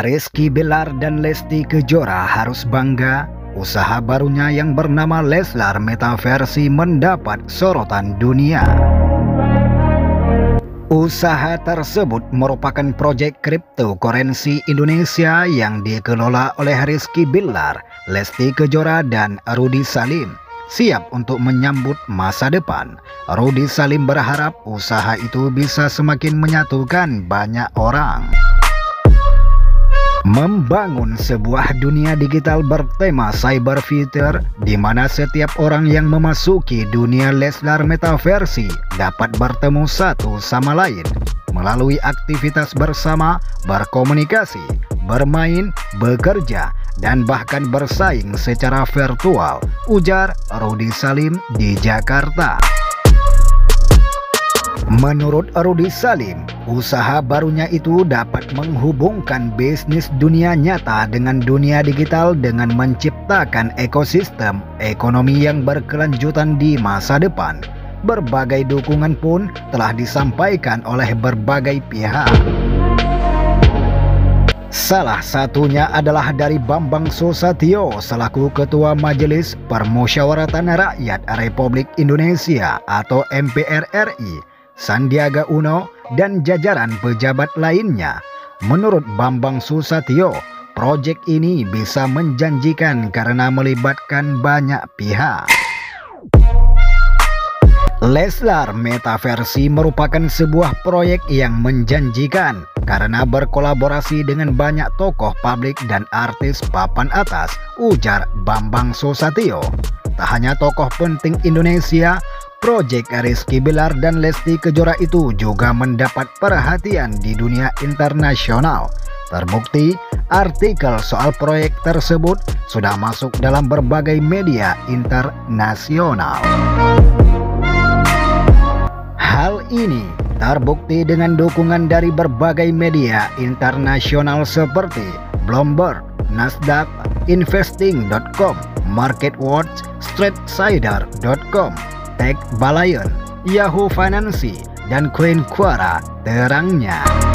Rizky Bilar dan Lesti Kejora harus bangga. Usaha barunya yang bernama Leslar Metaversi mendapat sorotan dunia. Usaha tersebut merupakan proyek cryptocurrency Indonesia yang dikelola oleh Rizky Bilar, Lesti Kejora, dan Rudy Salim. Siap untuk menyambut masa depan. Rudy Salim berharap usaha itu bisa semakin menyatukan banyak orang. Membangun sebuah dunia digital bertema cyber future, di mana setiap orang yang memasuki dunia Leslar Metaversi dapat bertemu satu sama lain melalui aktivitas bersama, berkomunikasi, bermain, bekerja, dan bahkan bersaing secara virtual, ujar Rudy Salim di Jakarta. Menurut Rudy Salim, usaha barunya itu dapat menghubungkan bisnis dunia nyata dengan dunia digital dengan menciptakan ekosistem ekonomi yang berkelanjutan di masa depan. Berbagai dukungan pun telah disampaikan oleh berbagai pihak. Salah satunya adalah dari Bambang Susatyo selaku Ketua Majelis Permusyawaratan Rakyat Republik Indonesia atau MPR RI, Sandiaga Uno, dan jajaran pejabat lainnya. Menurut Bambang Susatyo, proyek ini bisa menjanjikan karena melibatkan banyak pihak. Leslar Metaversi merupakan sebuah proyek yang menjanjikan karena berkolaborasi dengan banyak tokoh publik dan artis papan atas, ujar Bambang Susatyo. Tak hanya tokoh penting Indonesia, proyek Rizky Bilar dan Lesti Kejora itu juga mendapat perhatian di dunia internasional. Terbukti, artikel soal proyek tersebut sudah masuk dalam berbagai media internasional. Hal ini terbukti dengan dukungan dari berbagai media internasional seperti Bloomberg, Nasdaq, Investing.com, MarketWatch, StreetSider.com, Tech Balayon, Yahoo Finance, dan Queen Quora terangnya.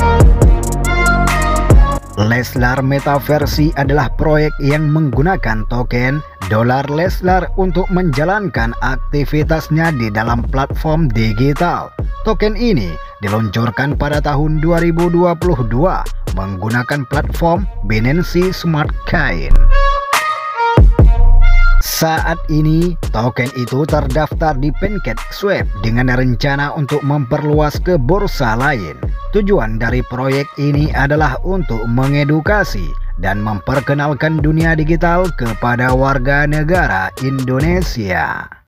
Leslar Metaversi adalah proyek yang menggunakan token dolar Leslar untuk menjalankan aktivitasnya di dalam platform digital. Token ini diluncurkan pada tahun 2022 menggunakan platform Binance Smart Coin. Saat ini, token itu terdaftar di PancakeSwap dengan rencana untuk memperluas ke bursa lain. Tujuan dari proyek ini adalah untuk mengedukasi dan memperkenalkan dunia digital kepada warga negara Indonesia.